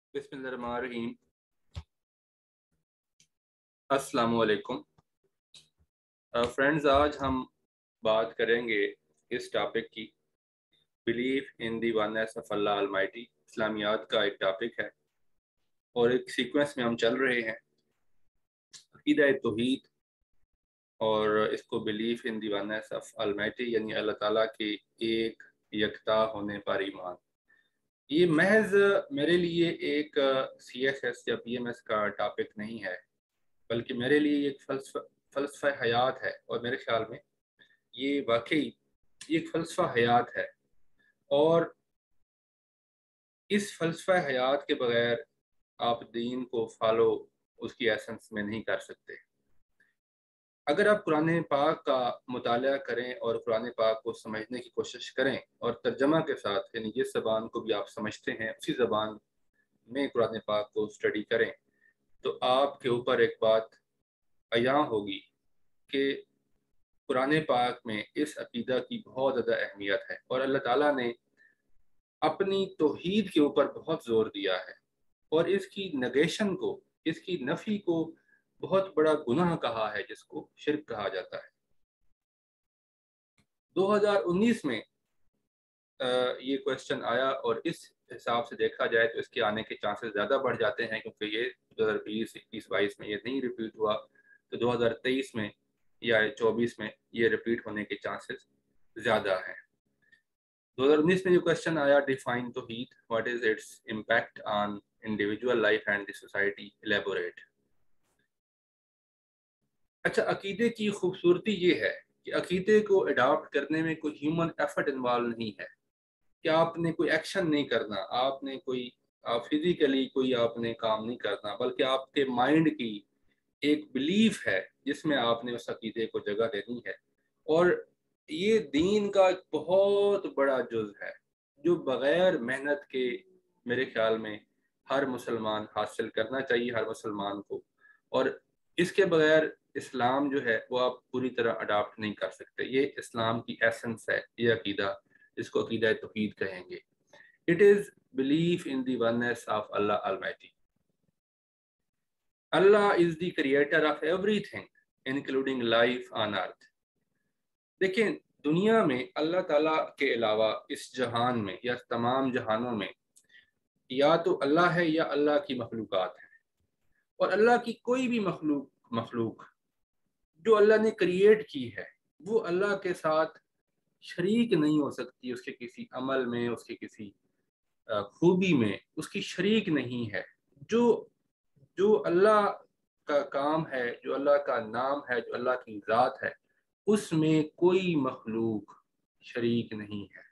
बिस्मिल्लाहिर्रहमानिर्रहीम। अस्सलाम वालेकुम फ्रेंड्स, आज हम बात करेंगे इस टॉपिक की, belief in the oneness of Allah almighty. इस्लामियात का एक टॉपिक है और एक सीक्वेंस में हम चल रहे हैं, अकीदा तौहीद और इसको belief in the oneness of almighty यानी अल्लाह ताला के एक यकता होने पर ईमान। ये महज मेरे लिए एक CSS या PMS का टॉपिक नहीं है, बल्कि मेरे लिए एक फ़लसफ़ा हयात है और मेरे ख्याल में ये वाकई एक फ़लसफ़ा हयात है। और इस फ़लसफ़ा हयात के बगैर आप दीन को फॉलो उसकी एसेंस में नहीं कर सकते। अगर आप कुरान पाक का मुताला करें और कुरान पाक को समझने की कोशिश करें और तर्जमा के साथ, यानी जिस ज़बान को भी आप समझते हैं उसी ज़बान में कुरान पाक को स्टडी करें, तो आपके ऊपर एक बात अयां होगी कि कुरान पाक में इस अकीदा की बहुत ज़्यादा अहमियत है और अल्लाह ताला ने अपनी तौहीद के ऊपर बहुत जोर दिया है और इसकी नेगेशन को, इसकी नफ़ी को बहुत बड़ा गुनाह कहा है, जिसको शिर्क कहा जाता है। 2019 में ये क्वेश्चन आया और इस हिसाब से देखा जाए तो इसके आने के चांसेस ज़्यादा बढ़ जाते हैं, क्योंकि ये 2020, 21, 22 में ये नहीं रिपीट हुआ, तो 2023 में या 24 में ये रिपीट होने के चांसेस ज़्यादा हैं। 2019 में जो क्वेश्चन आया, डिफाइन तौहीद, what is its impact on individual life and the society, elaborate. अच्छा, अकीदे की खूबसूरती ये है कि अकीदे को अडॉप्ट करने में कोई ह्यूमन एफर्ट इन्वॉल्व नहीं है, कि आपने कोई एक्शन नहीं करना, आपने कोई फिजिकली कोई आपने काम नहीं करना, बल्कि आपके माइंड की एक बिलीफ है जिसमें आपने उस अकीदे को जगह देनी है। और ये दीन का एक बहुत बड़ा जुज है जो बग़ैर मेहनत के मेरे ख्याल में हर मुसलमान हासिल करना चाहिए, हर मुसलमान को। और इसके बगैर इस्लाम जो है वो आप पूरी तरह अडाप्ट नहीं कर सकते। ये इस्लाम की एसेंस है, ये अकीदा, जिसको अकीदा तौहीद कहेंगे। It is belief in the oneness of Allah almighty. Allah is the creator of everything including life on earth. देखिए, दुनिया में अल्लाह ताला के अलावा इस जहान में या तमाम जहानों में या तो अल्लाह है या अल्लाह की मखलूक़ात है। और अल्लाह की कोई भी मखलूक जो अल्लाह ने क्रिएट की है, वो अल्लाह के साथ शरीक नहीं हो सकती। उसके किसी अमल में, उसके किसी खूबी में उसकी शरीक नहीं है। जो जो अल्लाह का काम है, जो अल्लाह का नाम है, जो अल्लाह की ज़ात है, उसमें कोई मखलूक शरीक नहीं है।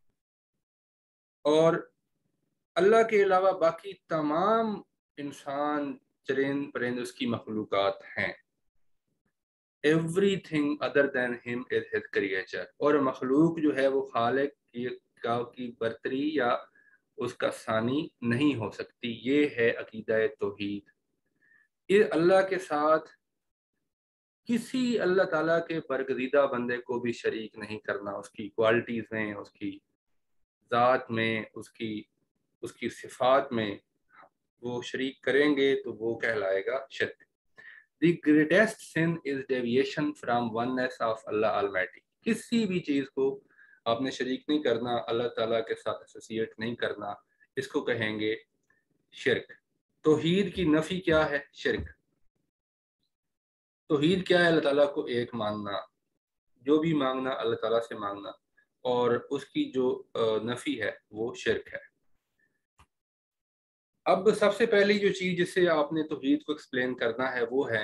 और अल्लाह के अलावा बाकी तमाम इंसान, चरिंद परिंद उसकी मखलूकात हैं। Everything other than him is his creature. और मखलूक जो है वो खालिक की बरतरी या उसका सानी नहीं हो सकती। ये है अकीदा तौहीद। ये अल्लाह के साथ किसी अल्लाह ताला के बरगजीदा बंदे को भी शरीक नहीं करना, उसकी क्वालिटीज़ में, उसकी ज़ात में, उसकी उसकी सिफात में। वो शरीक करेंगे तो वो कहलाएगा शिर्क। The greatest sin is deviation from oneness of Allah almighty. किसी भी चीज़ को आपने शरीक नहीं करना, अल्लाह ताला के साथ एसोसिएट नहीं करना, इसको कहेंगे शिर्क। तौहीद की नफ़ी क्या है? शिर्क। तौहीद क्या है? अल्लाह ताला को एक मानना, जो भी मांगना अल्लाह ताला से मांगना, और उसकी जो नफ़ी है वो शिर्क है। अब सबसे पहली जो चीज़ जिससे आपने तौहीद को एक्सप्लेन करना है वो है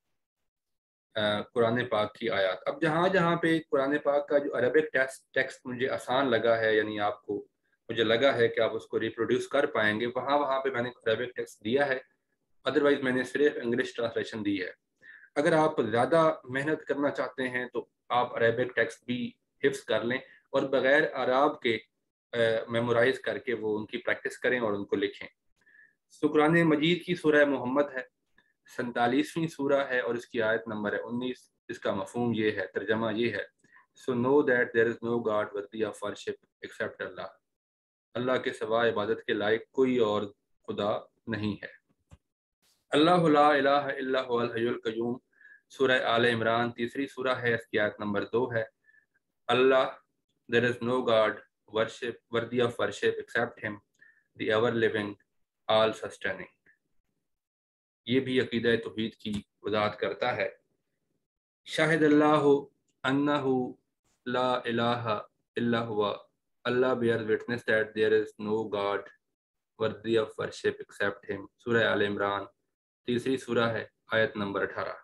कुरान पाक की आयत। अब जहाँ जहाँ पे कुरान पाक का जो अरबिक टेक्स्ट मुझे आसान लगा है, यानी आपको मुझे लगा है कि आप उसको रिप्रोड्यूस कर पाएंगे, वहाँ वहाँ पे मैंने अरबिक टेक्स्ट दिया है। अदरवाइज मैंने सिर्फ इंग्लिश ट्रांसलेशन दी है। अगर आप ज़्यादा मेहनत करना चाहते हैं तो आप अरबिक टेक्स्ट भी हिफ्स कर लें और बग़ैर अरब के मेमोराइज करके वो उनकी प्रैक्टिस करें और उनको लिखें। तो कुरान मजीद की सूरह मोहम्मद है, 47वीं सूरा है और इसकी आयत नंबर है 19। इसका मफहूम ये है, तर्जमा ये है, so know that there is no god worthy of worship except Allah. अल्लाह के सिवा इबादत के लायक कोई और خدا نہیں ہے۔ اللہ لا الہ الا هو الحی القیوم، سورہ آل عمران تیسری سورہ ہے، اس کی آیت نمبر 2 ہے۔ اللہ there is no God worthy of worship except him, the ever living, all sustaining۔ یہ بھی عقیدہ توحید کی وضاحت کرتا ہے۔ شاہد اللہ انہ لا الہ الا ہوا، اللہ bears witness that there is no God worthy of worship except him، سورہ آل عمران تیسری سورہ ہے، آیت نمبر 18۔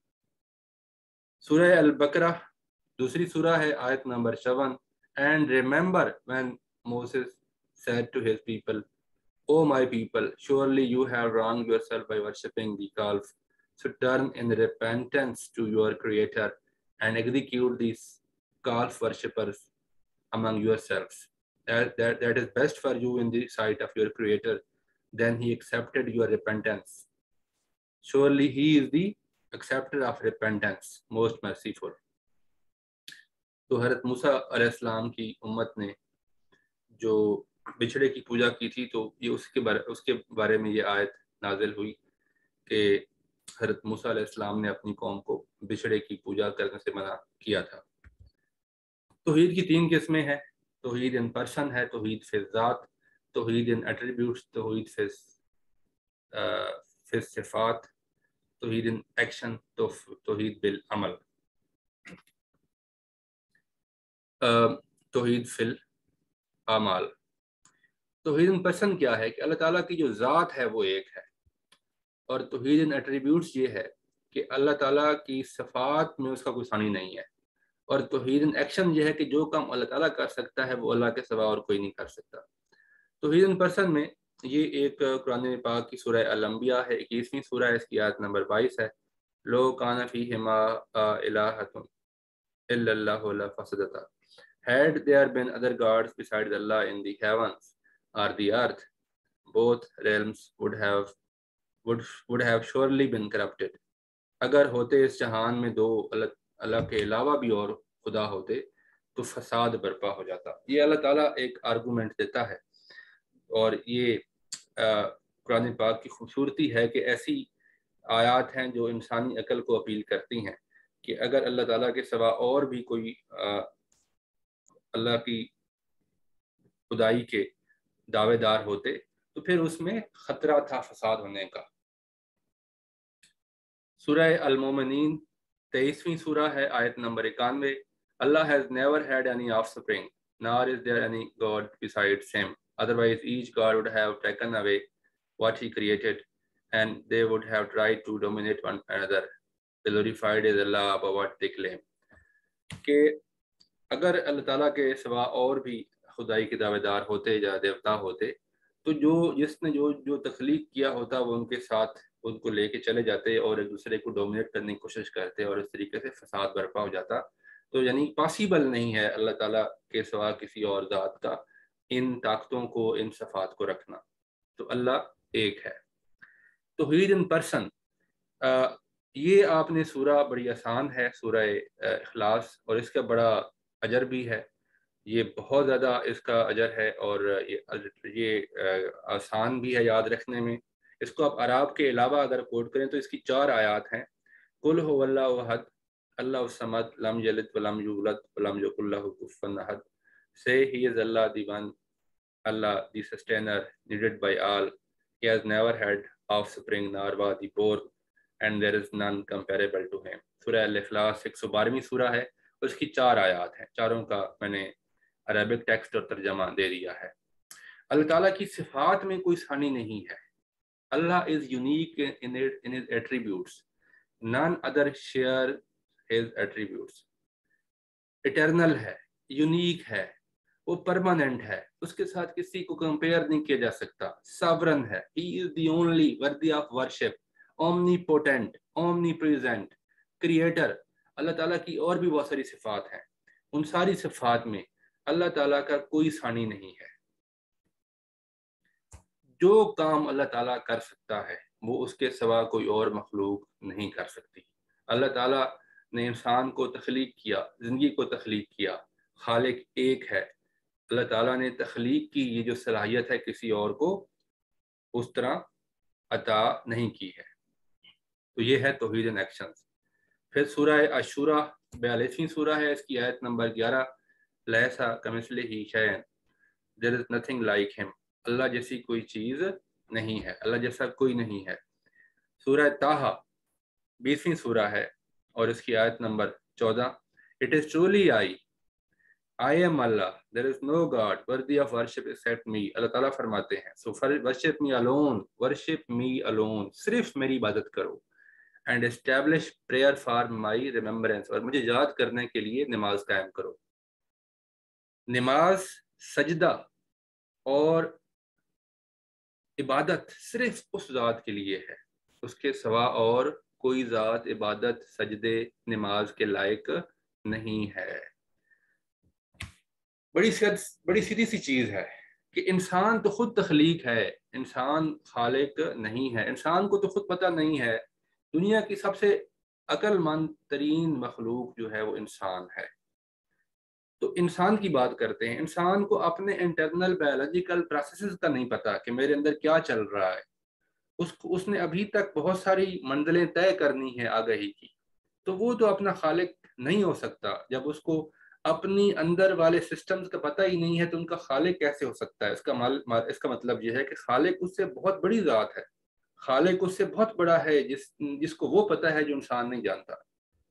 سورہ البقرہ دوسری سورہ ہے، آیت number 7۔ And remember when Moses said to his people, O my people, surely you have wronged yourself by worshipping the calf. So turn in repentance to your Creator and execute these calf worshippers among yourselves. That is best for you in the sight of your Creator. Then he accepted your repentance. Surely he is the acceptor of repentance, most merciful۔ تو حضرت موسیٰ علیہ السلام کی امت نے جو بچھڑے کی پوجا کی تھی، تو یہ اس کے بارے میں یہ آیت نازل ہوئی کہ حضرت موسیٰ علیہ السلام نے اپنی قوم کو بچھڑے کی پوجا کرنے سے منع کیا تھا۔ توحید کی 3 قسمیں ہیں، توحید ان پرسن ہے، توحید فی ذات، توحید ان ایٹریبیوٹس، توحید فی صفات، توحید ان ایکشن، توحید بالعمل۔ توحید فی الاعمال، توحید ان پرسن کیا ہے کہ اللہ تعالیٰ کی جو ذات ہے وہ ایک ہے، اور توحید ان ایٹریبیوٹس یہ ہے کہ اللہ تعالیٰ کی صفات میں اس کا کوئی ثانی نہیں ہے، اور توحید ان ایکشن یہ ہے کہ جو کام اللہ تعالیٰ کر سکتا ہے وہ اللہ کے سوا اور کوئی نہیں کر سکتا۔ توحید ان پرسن میں یہ ایک قرآن پاک کی سورہ الانبیاء ہے، 21ویں سورہ ہے، اس کی آیت نمبر 22 ہے۔ لو کان فیہما الہۃ الا اللہ لفسدتا، had there been other gods besides Allah in the heavens or the earth, both realms would have surely been corrupted۔ اگر ہوتے اس جہان میں 2 اللہ کے علاوہ بھی اور خدا ہوتے تو فساد برپا ہو جاتا۔ یہ اللہ تعالیٰ ایک آرگومنٹ دیتا ہے، اور یہ قرآن پاک کی خوبصورتی ہے کہ ایسی آیات ہیں جو انسانی عقل کو اپیل کرتی ہیں کہ اگر اللہ تعالیٰ کے سوا اور بھی کوئی اللہ کی خدائی کے دعوے دار ہوتے تو پھر اس میں خطرہ تھا فساد ہونے کا۔ سورہ المومنین 23ویں سورہ ہے، آیت number 91۔ Allah has never had any offspring, nor is there any God besides him. Otherwise each God would have taken away what he created, and they would have tried to dominate one another. Glorified is Allah above what they claim۔ کہ اگر اللہ تعالیٰ کے سوا اور بھی خدائی کے دعوے دار ہوتے یا دیوتا ہوتے تو جس نے جو تخلیق کیا ہوتا وہ ان کے ساتھ ان کو لے کے چلے جاتے اور ایک دوسرے کو ڈومینیٹ کرنے کی کوشش کرتے، اور اس طریقے سے فساد برپا ہو جاتا۔ تو یعنی پاسیبل نہیں ہے اللہ تعالیٰ کے سوا کسی اور ذات کا ان طاقتوں کو، ان صفات کو رکھنا۔ تو اللہ ایک ہے۔ توحید ان پرسن، یہ آپ نے سورہ بڑی آسان ہے، سورہ اخلاص، اور اس کا بڑا اجر بھی ہے، یہ بہت زیادہ اس کا اجر ہے، اور یہ آسان بھی ہے یاد رکھنے میں۔ اس کو آپ عرب کے علاوہ اگر کوٹ کریں تو اس کی 4 آیات ہیں۔ قل هو اللہ احد اللہ الصمد لم یلد ولم یولد ولم یکن لہ کفوا احد، say he is Allah the one, Allah the sustainer, needed by all, he has never had offspring nor was he born, and there is none comparable to him۔ سورہ الاخلاص 112ویں سورہ ہے، اس کی 4 آیات ہیں، چاروں کا میں نے عربک ٹیکسٹ اور ترجمہ دے دیا ہے۔ اللہ تعالیٰ کی صفات میں کوئی ثانی نہیں ہے۔ Allah is unique in his attributes, none other share his attributes۔ eternal ہے، یونیک ہے، وہ پرماننٹ ہے، اس کے ساتھ کسی کو کمپیئر نہیں کیا جا سکتا۔ sovereign ہے، he is the only worthy of worship، omnipotent، omnipresent، creator۔ اللہ تعالیٰ کی اور بھی بہت ساری صفات ہیں، ان ساری صفات میں اللہ تعالیٰ کا کوئی ثانی نہیں ہے۔ جو کام اللہ تعالیٰ کر سکتا ہے وہ اس کے سوا کوئی اور مخلوق نہیں کر سکتی۔ اللہ تعالیٰ نے انسان کو تخلیق کیا، زندگی کو تخلیق کیا، خالق ایک ہے۔ اللہ تعالیٰ نے تخلیق کی یہ جو صلاحیت ہے کسی اور کو उस तरह अता नहीं की है। तो ये है तौहीद इन एक्शन। फिर सूरह अशूरा 42वीं सूरह है, इसकी आयत नंबर 11, लैसा कमिस्लिही शैअन, there is nothing like him, अल्लाह जैसी कोई चीज़ नहीं है, अल्लाह जैसा कोई नहीं है। सूरह ताहा 20वीं सूरह है और इसकी आयत number 14, it is truly I am Allah, there is no god worthy of worship except me. अल्लाह ताला फरमाते हैं, so worship me alone, worship me alone, सिर्फ मेरी इबादत करो, and establish prayer for my remembrance, और मुझे याद करने के लिए नमाज कायम करो। नमाज, सजदा और इबादत सिर्फ उस ज़ात के लिए है, उसके सिवा और कोई ज़ात इबादत, सजदे, नमाज के लायक नहीं है। बड़ी सीधी सी चीज़ है कि इंसान तो खुद तख्लीक है, इंसान खालिक नहीं है। इंसान को तो खुद पता नहीं है दुनिया की सबसे अक्लमंद तरीन मखलूक जो है वो इंसान है। तो इंसान की बात करते हैं, इंसान को अपने इंटरनल बायोलॉजिकल प्रोसेसेस का नहीं पता कि मेरे अंदर क्या चल रहा है। उसने अभी तक बहुत सारी मंजिलें तय करनी है आगाही की, तो वो तो अपना खालिक नहीं हो सकता। जब उसको अपनी अंदर वाले सिस्टम्स का पता ही नहीं है तो उनका खालिक कैसे हो सकता है। इसका मतलब यह है कि खालिक उससे बहुत बड़ी ज़ात है, खालिक उससे बहुत बड़ा है जिसको वो पता है जो इंसान नहीं जानता।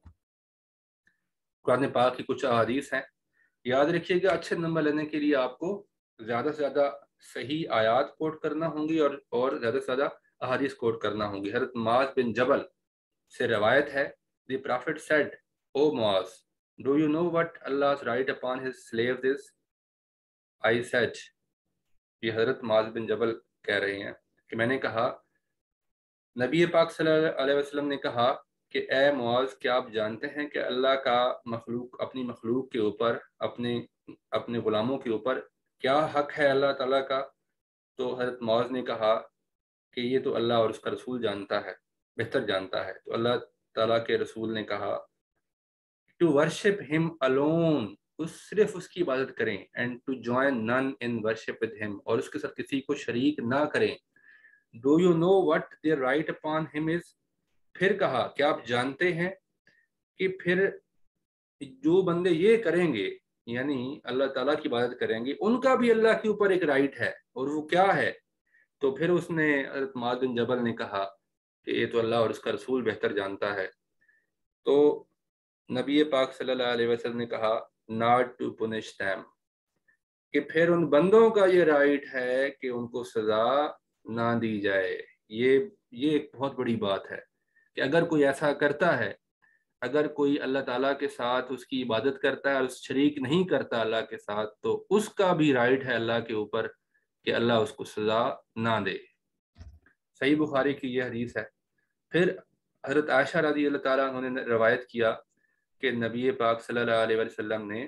कुरान पाक की कुछ अहादीस हैं, याद रखिएगा। अच्छे नंबर लेने के लिए आपको ज़्यादा से ज़्यादा सही आयात कोट करना होंगी और ज़्यादा से ज़्यादा अहादीस कोट करना होंगी। हज़रत मुआज़ बिन जबल से रवायत है, the prophet said, O Muaz, do you know what Allah's right upon his slaves is? I said, ये हज़रत मुआज़ बिन जबल कह रहे हैं कि मैंने कहा, नबी पाक सल्लल्लाहु अलैहि वसल्लम ने कहा कि ए मुआज़, क्या आप जानते हैं कि अल्लाह का अपनी मखलूक के ऊपर, अपने अपने गुलामों के ऊपर क्या हक है अल्लाह ताला का? तो हज़रत मुआज़ ने कहा कि ये तो अल्लाह और उसका रसूल जानता है, बेहतर जानता है। तो अल्लाह ताला के रसूल ने कहा टू वर्शिप हिम अलोन, उस सिर्फ उसकी इबादत करें, and to join none in worship with him, और उसके साथ किसी को शरीक ना करें। Do you know what their right upon him is? फिर कहा, क्या आप जानते हैं कि फिर जो बंदे ये करेंगे, यानी अल्लाह ताला की इबादत करेंगे, उनका भी अल्लाह के ऊपर एक राइट है, और वो क्या है? तो फिर उसने, हज़रत मुआज़ बिन जबल ने कहा कि ये तो अल्लाह और उसका रसूल बेहतर जानता है। तो नबी पाक सल्लल्लाहु अलैहि वसल्लम ने कहा, नॉट टू पुनिश देम, कि फिर उन बंदों का ये राइट है कि उनको सजा ना दी जाए। ये ये एक बहुत बड़ी बात है कि अगर कोई ऐसा करता है, अगर कोई अल्लाह ताला के साथ उसकी इबादत करता है और शरीक नहीं करता अल्लाह के साथ, तो उसका भी राइट है अल्लाह के ऊपर कि अल्लाह उसको सजा ना दे। सही बुखारी की ये हदीस है। फिर हज़रत आयशा रज़ी अल्लाह ताला उन्होंने रवायत किया कि नबी पाक सल्लल्लाहु अलैहि वसल्लम ने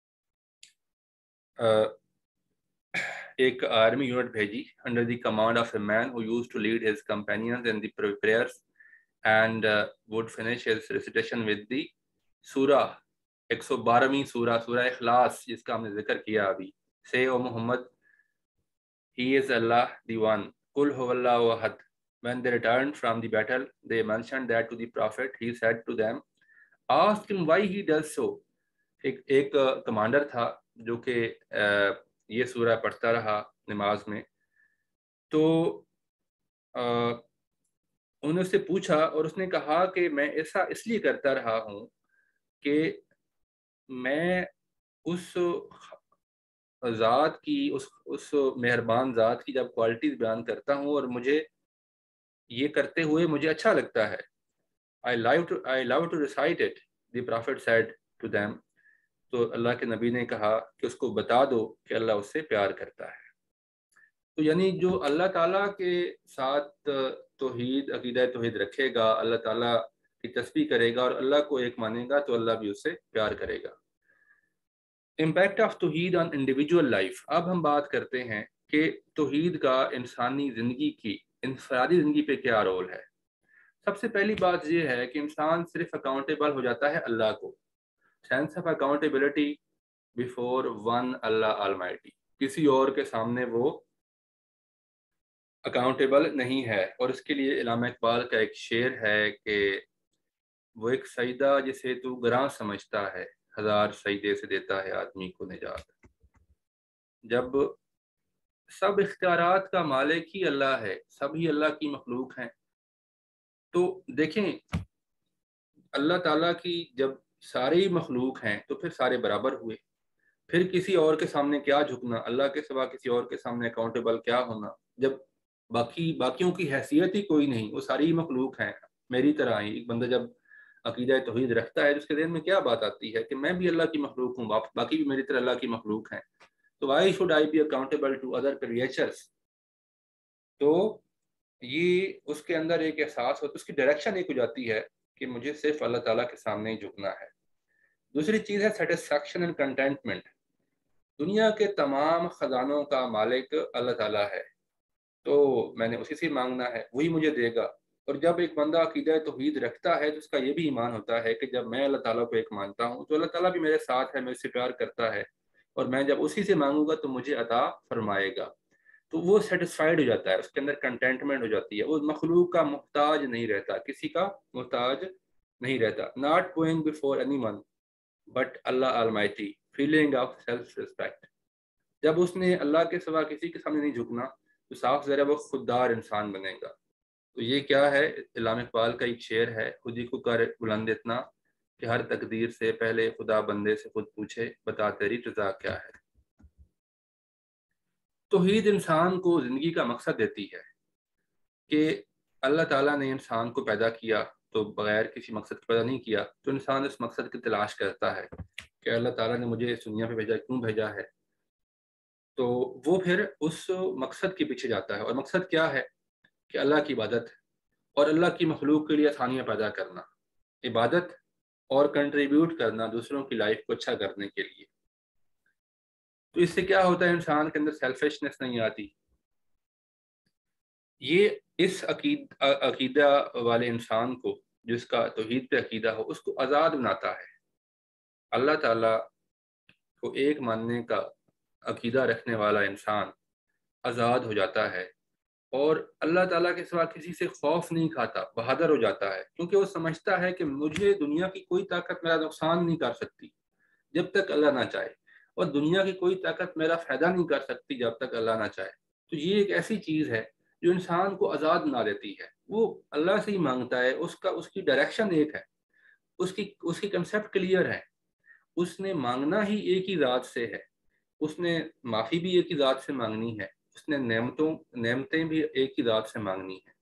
एक आर्मी यूनिट भेजी under the command of a man who used to lead his companions in the prayers and would finish his recitation with the सूरा, 112वीं सूरा, सूरा इखलास, जिसका हमने जिक्र किया अभी। Say O Muhammad, he is Allah the one, कुल हुवल्लाहु अहद। When they returned from the battle, they mentioned that to the prophet. He said to them, ask him why he does so. एक कमांडर था जो कि ये सूरा पढ़ता रहा नमाज में। तो उन्होंने उससे पूछा और उसने कहा कि मैं ऐसा इसलिए करता रहा हूँ कि मैं उस ज़ात की, उस मेहरबान ज़ात की जब क्वालिटीज़ बयान करता हूँ और मुझे ये करते हुए मुझे अच्छा लगता है। I love to recite it, the prophet said to them. तो अल्लाह के नबी ने कहा कि उसको बता दो कि अल्लाह उससे प्यार करता है। तो यानी जो अल्लाह ताला के साथ तौहीद, अकीदा तौहीद रखेगा, अल्लाह ताला की तस्बीह करेगा और अल्लाह को एक मानेगा, तो अल्लाह भी उससे प्यार करेगा। इम्पैक्ट ऑफ तौहीद ऑन इंडिविजुअल लाइफ। अब हम बात करते हैं कि तौहीद का इंसानी ज़िंदगी की, इंफरादी ज़िंदगी पे क्या रोल है। सबसे पहली बात यह है कि इंसान सिर्फ अकाउंटेबल हो जाता है अल्लाह को, sense of accountability before one Allah almighty. किसी और के सामने वो اکاؤنٹیبل نہیں ہے۔ اور اس کے لیے علامہ اقبال کا ایک شعر ہے کہ وہ ایک سجدہ جسے تو گراں سمجھتا ہے، ہزار سجدے سے دیتا ہے آدمی کو نجات۔ جب سب اختیارات کا مالک ہی اللہ ہے، سبھی اللہ کی مخلوق ہیں، تو دیکھیں اللہ تعالیٰ کی جب ساری مخلوق ہیں تو پھر سارے برابر ہوئے، پھر کسی اور کے سامنے کیا جھکنا، اللہ کے سوا کسی اور کے سامنے اکاؤنٹیبل کیا ہونا، جب باقیوں کی حیثیت ہی کوئی نہیں، وہ ساری مخلوق ہیں میری طرح ہی۔ ایک بندہ جب عقیدہ توحید رکھتا ہے تو اس کے ذہن میں کیا بات آتی ہے کہ میں بھی اللہ کی مخلوق ہوں، باقی بھی میری طرح اللہ کی مخلوق ہیں، تو why should I be accountable to other creatures. تو یہ اس کے اندر ایک احساس ہوتا ہے، اس کی ڈائریکشن ایک ہو جاتی ہے کہ مجھے صرف اللہ تعالیٰ کے سامنے ہی جھکنا ہے۔ دوسری چیز ہے سیٹسفیکشن اینڈ کنٹینٹمنٹ۔ دنیا کے تمام خزانوں کا مالک اللہ تعالیٰ ہے، تو میں نے اسی سے مانگنا ہے، وہی مجھے دے گا۔ اور جب ایک بندہ عقیدہ توحید رکھتا ہے تو اس کا یہ بھی ایمان ہوتا ہے کہ جب میں اللہ تعالیٰ کو ایک مانتا ہوں تو اللہ تعالیٰ بھی میرے ساتھ ہے، میرے سے پیار کرتا ہے، اور میں جب اسی سے مانگوں گا تو مجھے عطا فرمائے گا۔ تو وہ سیٹسفائیڈ ہو جاتا ہے، اس کے اندر کنٹینٹمنٹ ہو جاتی ہے، وہ مخلوق کا محتاج نہیں رہتا، کسی کا محتاج نہیں رہتا۔ Not going before anyone but Allah almighty, feeling of self respect. جب اس نے اللہ کے سوا کسی کے سامنے نہیں جھکنا تو صاف ذرا وہ خوددار انسان بنے گا۔ تو یہ کیا ہے؟ علامہ اقبال کا ایک شعر ہے، خود ہی کو کر بلند اتنا کہ ہر تقدیر سے پہلے خدا بندے سے خود پوچھے، بتا تیری رضا کیا ہے۔ توحید انسان کو زندگی کا مقصد دیتی ہے کہ اللہ تعالیٰ نے انسان کو پیدا کیا تو بغیر کسی مقصد کے پیدا نہیں کیا، تو انسان اس مقصد کی تلاش کرتا ہے کہ اللہ تعالیٰ نے مجھے اس دنیا پہ بھیجا، کیوں بھیجا ہے، تو وہ پھر اس مقصد کے پیچھے جاتا ہے۔ اور مقصد کیا ہے؟ کہ اللہ کی عبادت اور اللہ کی مخلوق کے لیے آسانیاں پیدا کرنا، عبادت اور کنٹریبیوٹ کرنا دوسروں کی لائف کو اچھا کرنے کے لیے۔ تو اس سے کیا ہوتا ہے؟ انسان کے اندر سیلفشنس نہیں آتی۔ یہ اس عقیدہ والے انسان کو، جس کا توحید پہ عقیدہ ہو، اس کو آزاد بناتا ہے۔ اللہ تعالیٰ کو ایک ماننے کا عقیدہ رکھنے والا انسان آزاد ہو جاتا ہے، اور اللہ تعالیٰ کے سوا کسی سے خوف نہیں کھاتا، بہادر ہو جاتا ہے، کیونکہ وہ سمجھتا ہے کہ مجھے دنیا کی کوئی طاقت میرا نقصان نہیں کر سکتی جب تک اللہ نہ چاہے، اور دنیا کی کوئی طاقت میرا فائدہ نہیں کر سکتی جب تک اللہ نہ چاہے۔ تو یہ ایک ایسی چیز ہے جو انسان کو آزاد بنا دیتی ہے۔ وہ اللہ سے ہی مانگتا ہے، اس کی ڈائریکشن ایک ہے، اس کی کنسیپٹ کلیئر ہے، اس نے مانگنا ہی ایک ہی ذات سے ہے، اس نے معافی بھی ایک ہی ذات سے مانگنی ہے، اس نے نعمتیں بھی ایک ہی ذات سے مانگنی ہے۔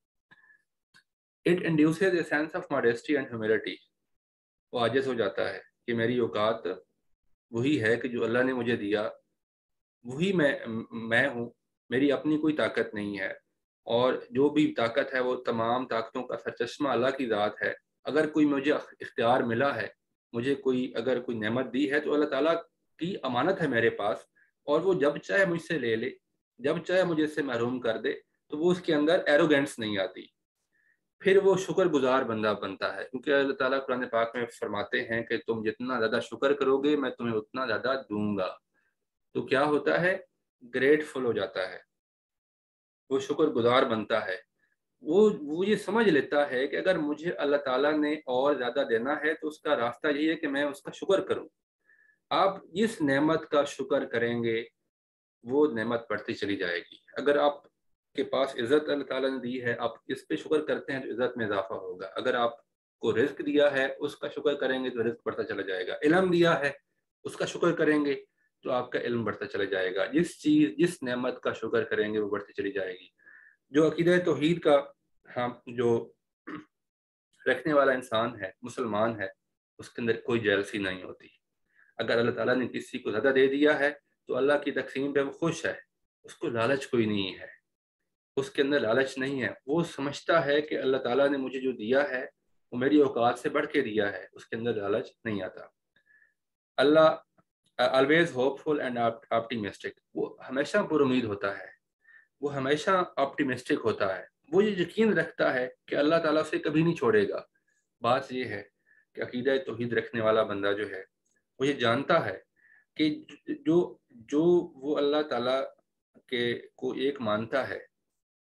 It induces a sense of modesty and humility۔ وہ عاجز ہو جاتا ہے کہ میری اوقات وہی ہے کہ جو اللہ نے مجھے دیا وہی میں ہوں، میری اپنی کوئی طاقت نہیں ہے، اور جو بھی طاقت ہے وہ تمام طاقتوں کا سرچشمہ اللہ کی ذات ہے۔ اگر کوئی مجھے اختیار ملا ہے، مجھے اگر کوئی نعمت دی ہے، تو اللہ تعالیٰ کی امانت ہے میرے پاس، اور وہ جب چاہے مجھ سے لے لے، جب چاہے مجھے اس سے محروم کر دے، تو وہ اس کے اندر ایروگینس نہیں آتی، پھر وہ شکر گزار بندہ بنتا ہے۔ کیونکہ اللہ تعالیٰ قرآن پاک میں فرماتے ہیں کہ تم جتنا زیادہ شکر کرو گے میں تمہیں اتنا زیادہ دوں گا۔ تو کیا ہوتا ہے؟ گریٹفل ہو جاتا ہے، وہ شکر گزار بنتا ہے، وہ یہ سمجھ لیتا ہے کہ اگر مجھے اللہ تعالیٰ نے اور زیادہ دینا ہے تو اس کا راستہ یہی ہے کہ میں اس کا شکر کروں۔ آپ جس نعمت کا شکر کریں گے وہ نعمت بڑھتی چلی جائے گی۔ اگر آپ کے پاس عزت اللہ تعالیٰ نے دی ہے، آپ اس پہ شکر کرتے ہیں تو عزت میں اضافہ ہوگا۔ اگر آپ کو رزق دیا ہے، اس کا شکر کریں گے تو رزق بڑھتا چلا جائے گا۔ علم دیا ہے، اس کا شکر کریں گے تو آپ کا علم بڑھتا چلا جائے گا۔ جس نعمت کا شکر کریں گے وہ بڑھتی چلی جائے گی۔ جو عقیدہ توحید کا جو رکھنے والا انسان ہے، مسلمان ہے، اس کے اندر کوئی جیلسی نہیں ہوتی۔ اگر اللہ تعالیٰ نے کسی کو زیادہ دے دیا ہے تو اللہ کی تقسیم پہ وہ خوش ہے، اس کو لالچ کوئی نہیں ہے، اس کے اندر لالچ نہیں ہے۔ وہ سمجھتا ہے کہ اللہ تعالیٰ نے مجھے جو دیا ہے وہ میری اوقات سے بڑھ کے دیا ہے، اس کے اندر لالچ نہیں آتا۔ اللہ always hopeful and optimistic، وہ ہمیشہ پر امید ہوتا ہے، وہ ہمیشہ optimistic ہوتا ہے، وہ یہ یقین رکھتا ہے کہ اللہ تعالیٰ سے کبھی نہیں چھوڑے گا۔ بات یہ ہے کہ عقیدہ توحید رکھنے والا بندہ جو ہے وہ یہ جانتا ہے کہ جو وہ اللہ تعالیٰ کو ایک مانتا ہے،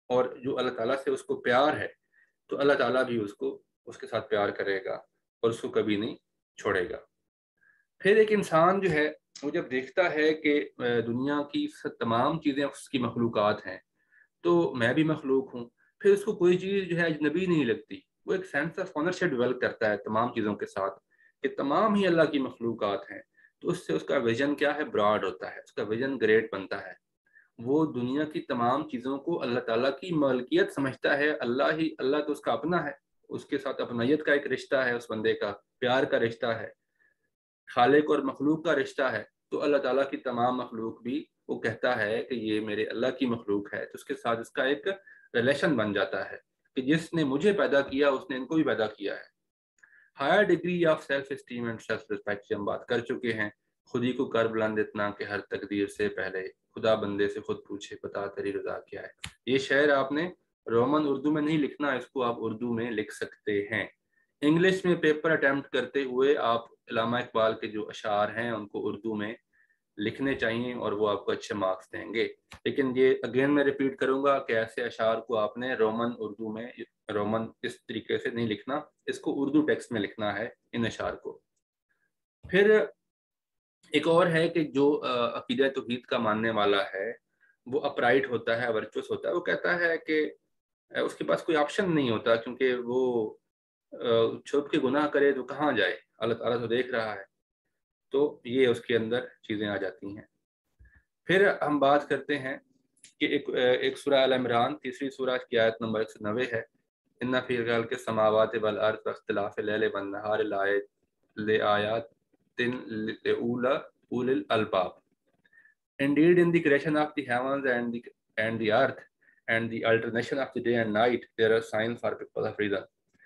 اور جو اللہ تعالیٰ سے اس کو پیار ہے تو اللہ تعالیٰ بھی اس کے ساتھ پیار کرے گا اور اس کو کبھی نہیں چھوڑے گا۔ پھر ایک انسان جو ہے وہ جب دیکھتا ہے کہ دنیا کی تمام چیزیں اس کی مخلوقات ہیں، تو میں بھی مخلوق ہوں، پھر اس کو کوئی چیز جو ہے اجنبی نہیں لگتی، وہ ایک سینس آف اونرشپ ڈیولپ کرتا ہے تمام چیزوں کے ساتھ کہ تمام ہی اللہ کی مخلوقات ہیں، تو اس سے اس کا ویژن کیا ہے، براڈ ہوتا ہے، اس کا ویژن گریٹ بنتا ہے۔ وہ دنیا کی تمام چیزوں کو اللہ تعالیٰ کی ملکیت سمجھتا ہے، اللہ تو اس کا اپنا ہے، اس کے ساتھ اپنائیت کا ایک رشتہ ہے، اس بندے کا پیار کا رشتہ ہے، خالق اور مخلوق کا رشتہ ہے۔ تو اللہ تعالیٰ کی تمام مخلوق بھی وہ کہتا ہے کہ یہ میرے اللہ کی مخلوق ہے، تو اس کے ساتھ اس کا ایک ریلیشن بن جاتا ہے کہ جس نے مجھے پیدا کیا اس نے ان کو بھی پیدا کیا ہے۔ Higher degree of self esteem and self respect کی ہم بات کر چکے ہیں۔ خود ہی کو کر بلند اتنا کہ ہر تقدیر سے پہلے خدا بندے سے خود پوچھے بتا تیری رضا کیا ہے۔ یہ شعر آپ نے رومن اردو میں نہیں لکھنا، اس کو آپ اردو میں لکھ سکتے ہیں۔ انگلش میں پیپر اٹیمپٹ کرتے ہوئے آپ علامہ اقبال کے جو اشعار ہیں ان کو اردو میں لکھنے چاہیے اور وہ آپ کو اچھے مارکس دیں گے۔ لیکن یہ اگین میں ریپیٹ کروں گا کہ ایسے اشعار کو آپ نے رومن اردو میں، رومن اس طریقے سے نہیں لکھنا، اس کو اردو ٹیکسٹ میں لکھنا ہے ان اشعار کو۔ پھر ایک اور ہے کہ جو عقیدہ توحید کا ماننے والا ہے وہ اپرائٹ ہوتا ہے، ورچوس ہوتا ہے، وہ کہتا ہے کہ اس کے پاس کوئی آپشن نہیں ہوتا، کیونکہ وہ چھپ کے گناہ کرے تو کہاں جائے، اللہ تعالیٰ تو دیکھ رہا ہے، تو یہ اس کے اندر چیزیں آ جاتی ہیں۔ پھر ہم بات کرتے ہیں کہ ایک سورہ آل عمران تیسری سورہ کی آیت نمبر 190 ہے، ان فی خلق السماوات والارض واختلاف اللیل والنہار لآیات لأولی الالباب. Indeed, in the creation of the heavens and the earth and the alternation of the day and night, there are signs for people of reason.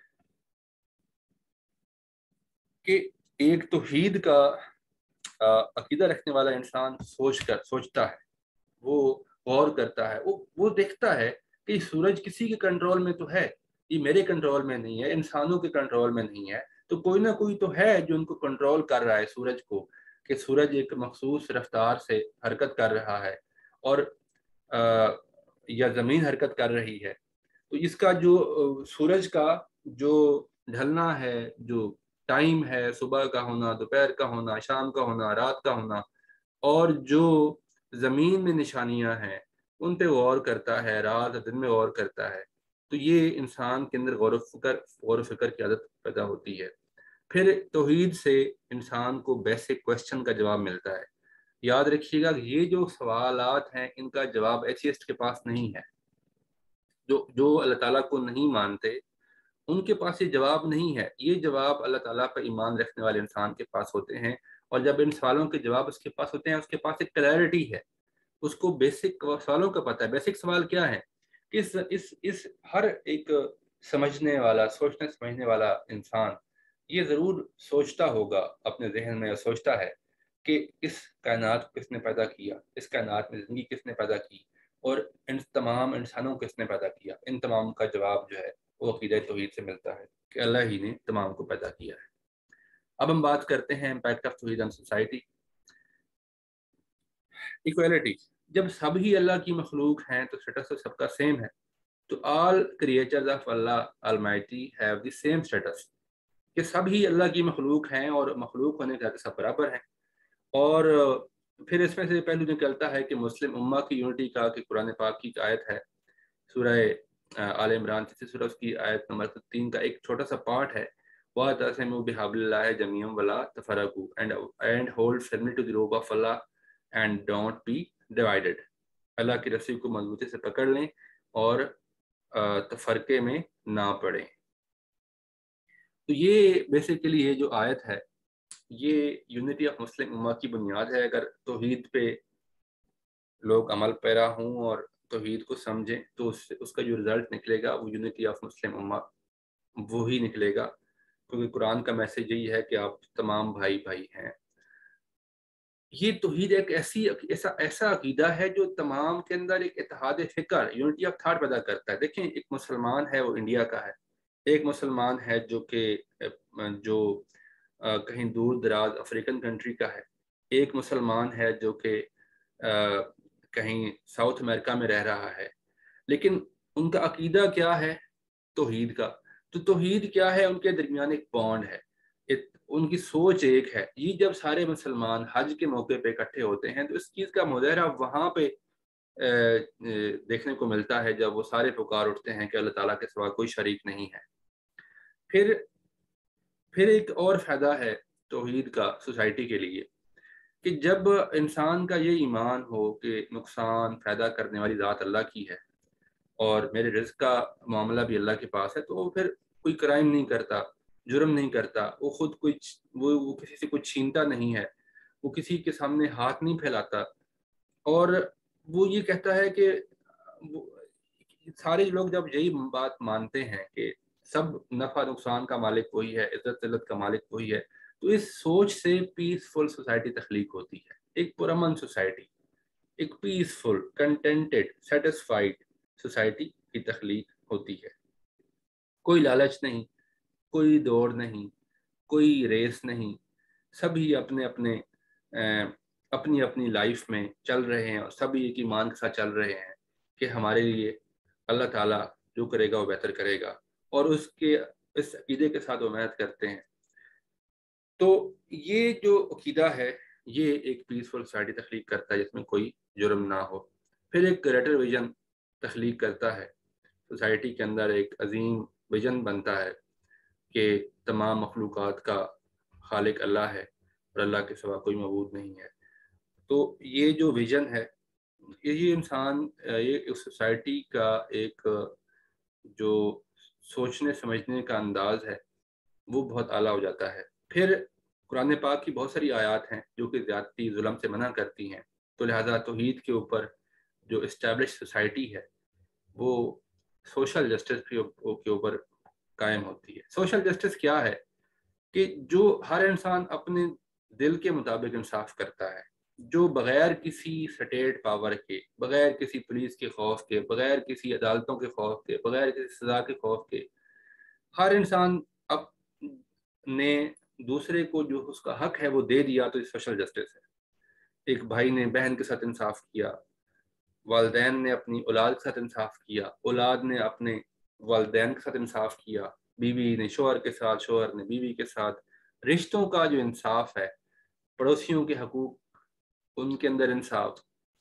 کہ ایک توحید کا عقیدہ رکھنے والا انسان سوچتا ہے، وہ غور کرتا ہے، وہ دیکھتا ہے کہ سورج کسی کے کنٹرول میں تو ہے، یہ میرے کنٹرول میں نہیں ہے، انسانوں کے کنٹرول میں نہیں ہے، تو کوئی نہ کوئی تو ہے جو ان کو کنٹرول کر رہا ہے سورج کو، کہ سورج ایک مخصوص رفتار سے حرکت کر رہا ہے اور یا زمین حرکت کر رہی ہے۔ تو اس کا جو سورج کا جو ڈھلنا ہے، جو ٹائم ہے، صبح کا ہونا، دوپہر کا ہونا، شام کا ہونا، رات کا ہونا، اور جو زمین میں نشانیاں ہیں ان پہ غور کرتا ہے، رات دن میں غور کرتا ہے، تو یہ انسان کے اندر غور و فکر کی عادت پیدا ہوتی ہے۔ پھر توحید سے انسان کو بیسک کویسچن کا جواب ملتا ہے۔ یاد رکھیے گا کہ یہ جو سوالات ہیں ان کا جواب ایتھیسٹ کے پاس نہیں ہے، جو اللہ تعالیٰ کو نہیں مانتے ان کے پاس یہ جواب نہیں ہے، یہ جواب اللہ تعالیٰ پر ایمان رکھنے والے انسان کے پاس ہوتے ہیں، اور جب ان سوالوں کے جواب اس کے پاس ہوتے ہیں، اس کے پاس ایک کلیئرٹی ہے، اس کو بیسک سوالوں کا پتہ ہے۔ بیسک سوال کیا ہے کہ اس ہر ایک سمجھنے والا، سوچنے سمجھنے والا انسان یہ ضرور سوچتا ہوگا اپنے ذہن میں، سوچتا ہے کہ اس کائنات کو کس نے پیدا کیا، اس کائنات میں زندگی کس نے پیدا کی، اور ان تمام انسانوں کو کس نے پیدا کیا۔ ان تمام کا جواب جو ہے وہ عقیدہ توحید سے ملتا ہے کہ اللہ ہی نے تمام کو پیدا کیا ہے۔ اب ہم بات کرتے ہیں امپیکٹ آف توحید آن سوسائٹی۔ ایکویلٹی، جب سب ہی اللہ کی مخلوق ہیں تو اسٹیٹس تو سب کا سیم ہے، تو all creatures of Allah almighty have the same status, کہ سب ہی اللہ کی مخلوق ہیں اور مخلوق ہونے کے سب برابر ہیں۔ اور پھر اس میں سے پہلو نکلتا ہے کہ مسلم امہ کی یونٹی کا، کہ قرآن پاک کی آیت ہے سورہ آل عمران تیسری سورہ، اس کی آیت نمبر 3 کا ایک چھوٹا سا پارٹ ہے، وَاعْتَصِمُوا بِحَبْلِ اللَّهِ جَمِيعًا وَلَا تَفَرَّقُوا and hold firmly to the rope of Allah and don't be divided. اللہ کی رسی کو مضبوطی سے پکڑ لیں اور تفرقے میں نہ پڑیں۔ تو یہ بیسیکلی یہ جو آیت ہے یہ یونٹی آف مسلم امہ کی بنیاد ہے۔ اگر توحید پہ لوگ عمل پیرا ہوں اور توحید کو سمجھیں تو اس کا جو رزلٹ نکلے گا وہ یونٹی آف مسلم امہ وہی نکلے گا، کیونکہ قرآن کا میسج یہی ہے کہ آپ تمام بھائی بھائی ہیں۔ یہ توحید ایک ایسا عقیدہ ہے جو تمام کے اندر ایک اتحاد فکر، یونٹی آف تھاٹ پیدا کرتا ہے۔ دیکھیں، ایک مسلمان ہے وہ انڈیا کا ہے، ایک مسلمان ہے جو کہیں دور دراز افریقن کنٹری کا ہے، ایک مسلمان ہے جو کہ کہیں ساؤتھ امریکہ میں رہ رہا ہے، لیکن ان کا عقیدہ کیا ہے؟ توحید کا. تو توحید کیا ہے؟ ان کے درمیان ایک بانڈ ہے، ان کی سوچ ایک ہے. یہ جب سارے مسلمان حج کے موقع پہ اکٹھے ہوتے ہیں تو اس چیز کا مظاہرہ وہاں پہ دیکھنے کو ملتا ہے، جب وہ سارے پکار اٹھتے ہیں کہ اللہ تعالیٰ کے سوا کوئی شریک نہیں ہے. پھر ایک اور فائدہ ہے توحید کا سوسائٹی کے لیے، کہ جب انسان کا یہ ایمان ہو کہ نقصان پیدا کرنے والی ذات اللہ کی ہے اور میرے رزق کا معاملہ بھی اللہ کے پاس ہے، تو وہ پھر کوئی کرائم نہیں کرتا، جرم نہیں کرتا، وہ خود وہ کسی سے کچھ چھینتا نہیں ہے، وہ کسی کے سامنے ہاتھ نہیں پھیلاتا، اور وہ یہ کہتا ہے کہ سارے لوگ جب یہی بات مانتے ہیں کہ سب نفع نقصان کا مالک وہی ہے، عزت ذلت کا مالک وہی ہے، تو اس سوچ سے پیسفل سوسائٹی تخلیق ہوتی ہے. ایک پرامن سوسائٹی، ایک پیسفل، کنٹینٹڈ، سیٹسفائیڈ سوسائٹی کی تخلیق ہوتی ہے. کوئی لالچ نہیں، کوئی دوڑ نہیں، کوئی ریس نہیں، سبھی اپنی اپنی لائف میں چل رہے ہیں، اور سبھی ایک ایمان کے ساتھ چل رہے ہیں کہ ہمارے لیے اللہ تعالیٰ جو کرے گا وہ بہتر کرے گا، اور اس عقیدے کے ساتھ وہ محنت کرتے ہیں. تو یہ جو عقیدہ ہے یہ ایک پیسفل سوسائٹی تخلیق کرتا ہے جس میں کوئی جرم نہ ہو. پھر ایک گریٹر ویژن تخلیق کرتا ہے سوسائٹی کے اندر، ایک عظیم ویژن بنتا ہے کہ تمام مخلوقات کا خالق اللہ ہے اور اللہ کے سوا کوئی معبود نہیں ہے. تو یہ جو ویژن ہے، یہ انسان، یہ سوسائٹی کا ایک جو سوچنے سمجھنے کا انداز ہے وہ بہت اعلیٰ ہو جاتا ہے. پھر قرآن پاک کی بہت ساری آیات ہیں جو کہ زیادتی ظلم سے منع کرتی ہیں، تو لہٰذا توحید کے اوپر جو اسٹیبلش سوسائٹی ہے وہ سوشل جسٹس کے اوپر قائم ہوتی ہے. سوشل جسٹس کیا ہے؟ کہ جو ہر انسان اپنے دل کے مطابق انصاف کرتا ہے، جو بغیر کسی سٹیٹ پاور کے، بغیر کسی پولیس کے خوف کے، بغیر کسی عدالتوں کے خوف کے، بغیر کسی سزا کے خوف کے، ہر انسان اب نے دوسرے کو جو اس کا حق ہے وہ دے دیا، تو یہ سوشل جسٹس ہے. ایک بھائی نے بہن کے ساتھ انصاف کیا، والدین نے اپنی اولاد کے ساتھ انصاف کیا، اولاد نے اپنے والدین کے ساتھ انصاف کیا، بیوی نے شوہر کے ساتھ، شوہر نے بیوی کے ساتھ. رشتوں کا جو انصاف ہے، پڑوسیوں کے حقوق، ان کے اندر انصاف.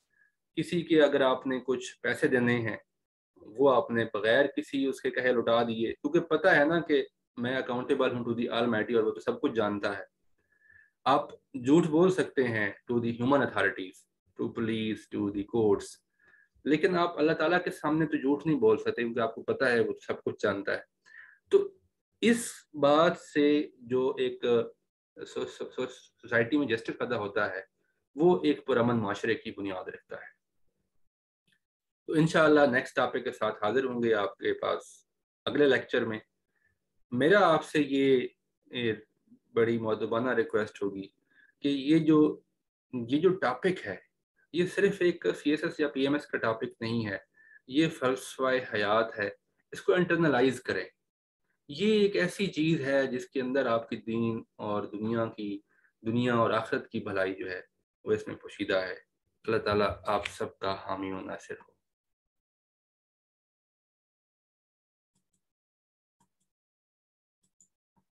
کسی کے اگر آپ نے کچھ پیسے دینے ہیں وہ آپ نے بغیر کسی اس کے کہے لٹا دیے، کیونکہ پتہ ہے نا کہ میں اکاؤنٹیبل ہوں ٹو دی آلمائٹی، اور وہ تو سب کچھ جانتا ہے. آپ جھوٹ بول سکتے ہیں to the human authorities, to police, to the courts, لیکن آپ اللہ تعالیٰ کے سامنے تو جھوٹ نہیں بول سکتے، کیونکہ آپ کو پتہ ہے وہ سب کچھ جانتا ہے. تو اس بات سے جو ایک سوسائٹی میں جسٹس پیدا ہوتا ہے وہ ایک پرامن معاشرے کی بنیاد رکھتا ہے. تو انشاءاللہ نیکسٹ ٹاپک کے ساتھ حاضر ہوں گے آپ کے پاس اگلے لیکچر میں. میرا آپ سے یہ بڑی مؤدبانہ ریکویسٹ ہوگی کہ یہ جو ٹاپک ہے یہ صرف ایک سی ایس ایس یا پی ایم ایس کا ٹاپک نہیں ہے، یہ فلسفہ حیات ہے. اس کو انٹرنلائز کریں. یہ ایک ایسی چیز ہے جس کے اندر آپ کی دین اور دنیا اور آخرت کی بھلائی جو ہے وہ اس میں پوشیدہ ہے. اللہ تعالیٰ آپ سب کا حامی و ناصر ہو.